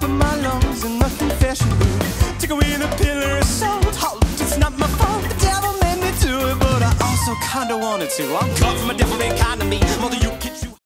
from my lungs in the confession booth. Take away the pillar of salt. Halt, it's not my fault. The devil made me do it, but I also kinda wanted to. I'm cut from a different kind of me. Mother, you get you.